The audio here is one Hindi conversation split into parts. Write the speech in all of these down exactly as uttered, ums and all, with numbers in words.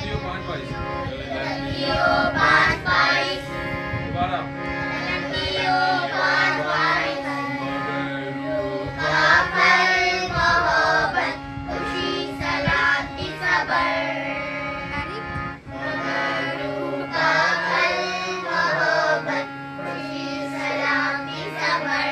लड़कियों पाँच बाईस। लड़कियों पाँच बाईस। दोबारा। लड़कियों पाँच बाईस। मगरू का फल मोहब्बत, खुशी सलामती सबर। मगरू का फल मोहब्बत, खुशी सलामती सबर।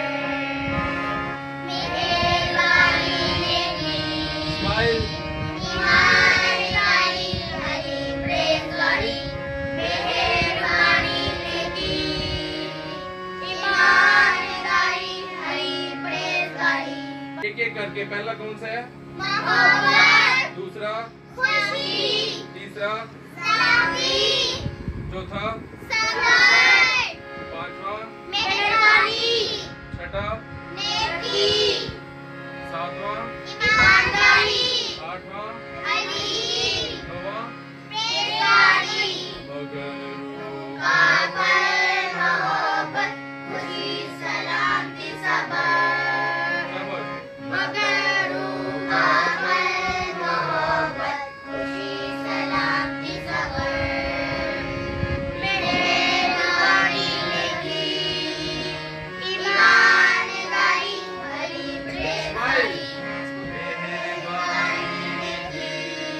मेहरबानी नेकी, स्माइल। ईमानदारी हरी प्रेमकारी। मेहरबानी नेकी, ईमानदारी हरी प्रेमकारी। एक एक करके, पहला कौन सा है? मोहब्बत, दूसरा, खुशी, तीसरा, सलामती, चौथा, सबर, पांचवा, मेहरबानी, छठा, नेकी, सातवां, ईमानदारी, आठवां, हरी नौवां, प्रेमकारी। मगरू का फल मोहब्बत, खुशी सलामती सबर। सबर। मगरू का फल मोहब्बत, खुशी सलामती सबर। मेहरबानी नेकी, ईमानदारी हरी प्रेमकारी। मेहरबानी नेकी,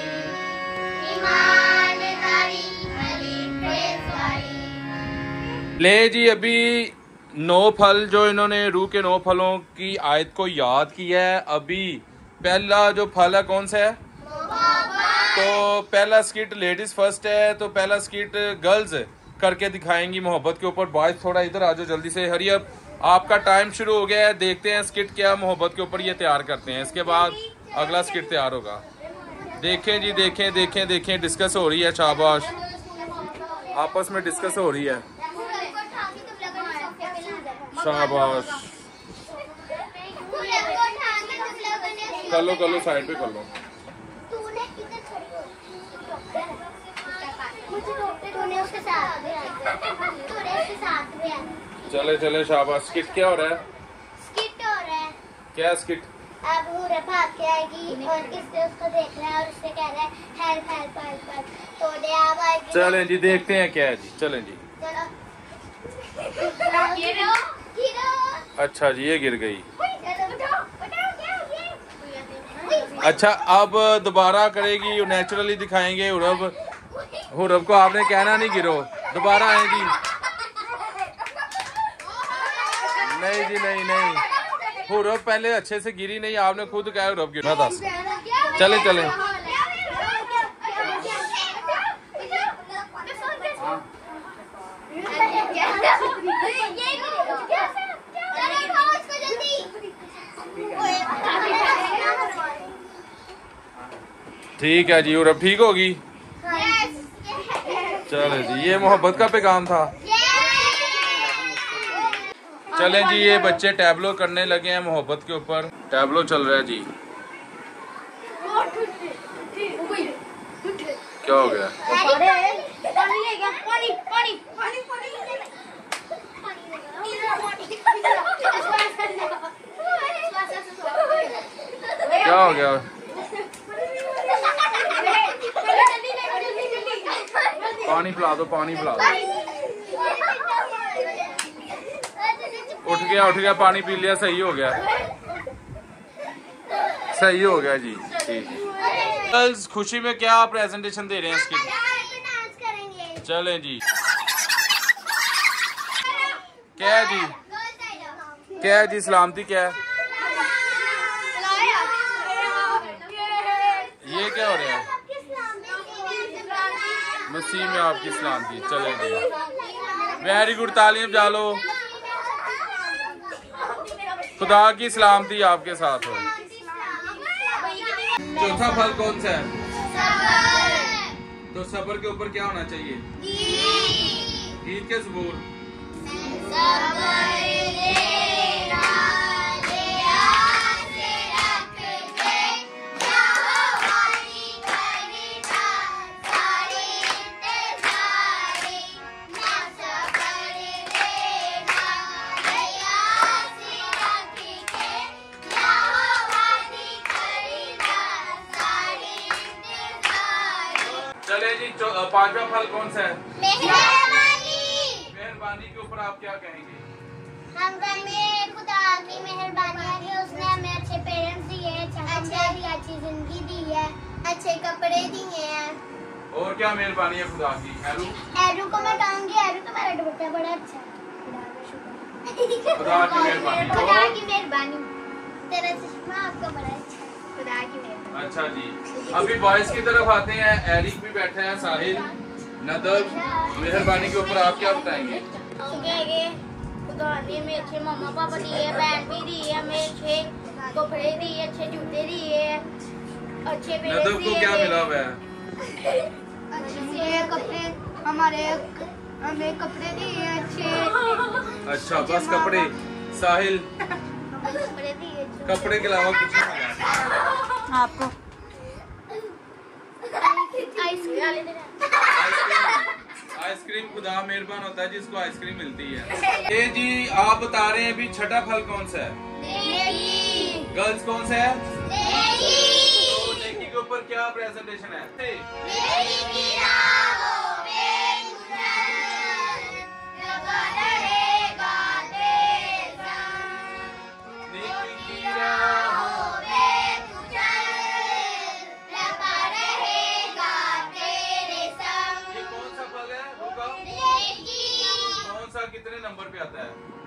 ईमानदारी हरी प्रेमकारी। ले जी, अभी नौ फल जो इन्होंने रूह के नौ फलों की आयत को याद किया है। अभी पहला जो फल है कौन सा है? तो पहला स्किट लेडीज फर्स्ट है, तो पहला स्किट गर्ल्स करके दिखाएंगी मोहब्बत के ऊपर। बॉयज थोड़ा इधर आ जाओ जल्दी से, हरी अप। आपका टाइम शुरू हो गया है, देखते हैं स्किट क्या मोहब्बत के ऊपर ये तैयार करते हैं। इसके बाद अगला स्किट तैयार होगा। देखें जी, देखें देखें देखें, डिस्कस हो रही है। शाबाश, आपस में डिस्कस हो रही है। शाबाश, कर लो कर लो, साइड पे कर लो। चले चले, शाबाश। स्किट क्या हो रहा है? स्किट हो रहा है। क्या स्किट? अब हूरा भाग के आएगी और किसने उसको देख रहा है और उससे कह रहा है हेल्प हेल्प हेल्प हेल्प। तो दे आवाज़। चलें जी, देखते हैं क्या है जी। चलें जी। चलो। गिरो गिरो। अच्छा जी, ये गिर गई। चलो बताओ बताओ क्या हो गया? अच्छा, अब दोबारा करेगी, नेचुरली दिखाएंगे। हुरब हुरब को आपने कहना नहीं गिरो, दोबारा आए जी। नहीं जी, नहीं नहीं, हुरब पहले अच्छे से गिरी नहीं, आपने खुद कहा हुरब गिरा था। चले चले। ठीक है जी, हुरब ठीक होगी। चले जी, ये मोहब्बत का पैगाम था। चले जी, ये बच्चे टैबलो करने लगे हैं मोहब्बत के ऊपर। टैबलो चल रहा है जी। क्या हो गया? क्या हो गया? पानी पिला दो, पानी पिला दो। उठ गया उठ गया, पानी पी लिया, सही हो गया, सही हो गया जी। ठीक है, खुशी में क्या प्रेजेंटेशन दे रहे हैं इसकी? चलें जी। क्या है जी? क्या है जी? सलामती क्या है? ये क्या हो रहा है? मसीह में आपकी सलामती। चलें जी, वेरी गुड, तालीम डालो। खुदा की सलामती आपके साथ हो। चौथा फल कौन सा है? तो सब्र के ऊपर क्या होना चाहिए? ईद के सबूर। चले जी, पांचवा फल कौन सा है? मेहरबानी। मेहरबानी के ऊपर आप क्या कहेंगे? हम कहेंगे खुदा की मेहरबानी है कि उसने हमें अच्छे पेरेंट्स दिए हैं, अच्छा दी, अच्छी जिंदगी दी है, अच्छे कपड़े दिए हैं। और क्या मेहरबानी है खुदा की? एरू एरू को मैं कहूँगी, एरू तुम्हारा दुपट्टा बड़ा अच्छा है। खुदा की मेहरबानी। खुदा की मेहरबानी। तेरा चश्मा आपका बड़ा अच्छा है। खुदा की मेहरबानी। अच्छा जी, अभी बॉयज की तरफ आते हैं। एरिक भी बैठे हैं, साहिल, नदब। मेहरबानी के ऊपर आप क्या बताएंगे? खुदा ने हमें अच्छे मम्मा पापा दिए, बहन भी दी है, हमें अच्छे कपड़े दिए, अच्छे जूते दिए, अच्छे नदब को क्या मिला हुआ है? अच्छे कपड़े, हमारे हमें कपड़े दिए अच्छे। अच्छा, बस कपड़े? साहिल कपड़े दिए, कपड़े के अलावा कुछ नहीं मिला आपको? आइसक्रीम। आइसक्रीम खुदा मेहरबान होता है जिसको आइसक्रीम मिलती है। ये जी आप बता रहे हैं अभी छठा फल कौन सा है? गर्ल्स कौन सा है? तो नेकी के ऊपर क्या प्रेजेंटेशन है? कितने नंबर पे आता है?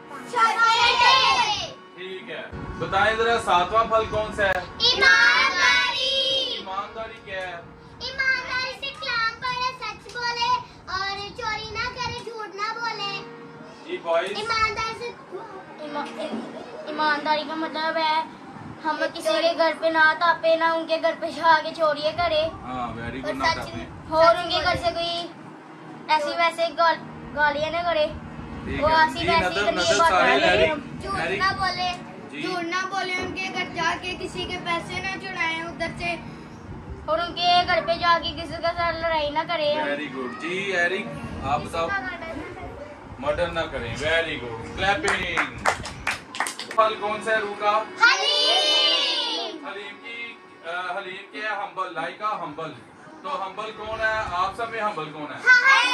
ठीक है, बताएं जरा सातवां फल कौन सा है? ईमानदारी। ईमानदारी क्या है? ईमानदारी से कलाम पढ़े, सच बोले और चोरी ना करे, झूठ ना बोले। जी बॉयज, ईमानदारी से ईमा, ईमानदारी का मतलब है हम किसी के घर पे ना तापे, ना उनके घर पे जाके चोरी करे। हाँ वेरी गुड। और सच और उनके घर से कोई ऐसी वैसे गाल, गालियां ना करे। वो ऐसी वैसी करनी बात, झूठ ना बोले, झूठ ना बोले, उनके घर जाके किसी के पैसे ना चुराए उधर से, और उनके घर पे जाके किसी के साथ लड़ाई ना करे। वेरी गुड जी। एरिक आप बताओ। मर्डर ना करें। Very good, clapping. फल कौन सा है रू का? हलीम। हलीम की आ, हलीम क्या है? Humble, like a humble. तो हम्बल कौन है? आप सब में हम्बल कौन है?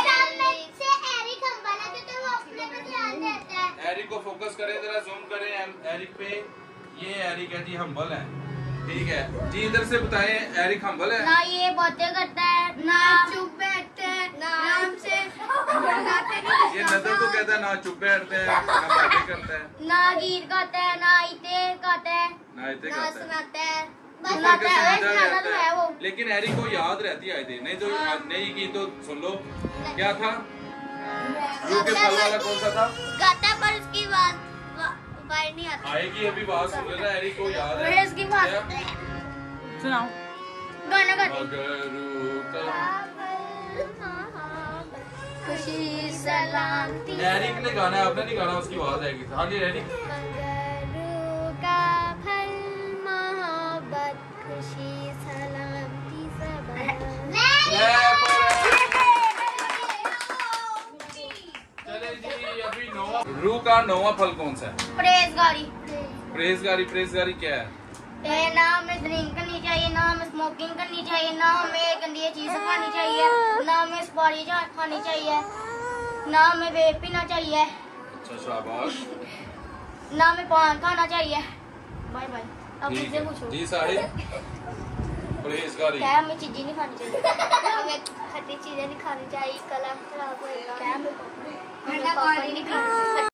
एरिक को फोकस करें जरा, जूम करें एरिक पे। ये एरिक है जी, हम्बल है। ठीक है जी, इधर से बताएं एरिक हम्बल है? ना ये बातें करता है, ना चुप बैठते हैं, ना आराम से ये नदर को कहता है ना चुप बैठते हैं, ना बातें करता है, ना गीत गाता है, ना इते गाता है, ना इते ना गाता है। सुनाता है। इस सुनाता तरह है, से इधर सुनाता रहता तो है। है वो। लेकिन एरिक को याद रहती है आयतें, नहीं तो नहीं की तो सुन लो। क्या था? रू के फल वाला कौन सा था? गाता पर उसकी बात बाहर नहीं आती। आएगी अभी बात सुन लेना। एरिक को याद है। फिर उसकी बात क्या? सुनाओ, गाना गाते। मगर रू का खुशी सलामती एरिक ने गाना है, आपने नहीं गाना, उसकी आवाज आएगी। हाँ जी एरिक। मगरू का फल मोहब्बत, खुशी सलामती सब। चले जी, अभी नौवा रू का नौवा फल कौन सा है? परहेजगारी। परहेजगारी। परहेजगारी क्या है? ए, ना हमें ड्रिंक करनी चाहिए, ना हमें स्मोकिंग करनी चाहिए, ना हमें गंदी चीज खानी चाहिए, ना हमें सुपारी खानी चाहिए, ना हमें वेप पीना चाहिए, अच्छा शाबाश। ना हमें पान खाना चाहिए। Bye bye. अब ठीक मुझसे है पूछो जी साहिल। परहेजगारी क्या हमें चीजें नहीं खानी चाहिए? हमें खट्टी चीजें नहीं खानी चाहिए, कलम खराब होएगा। क्या हमें ठंडा पानी नहीं पीना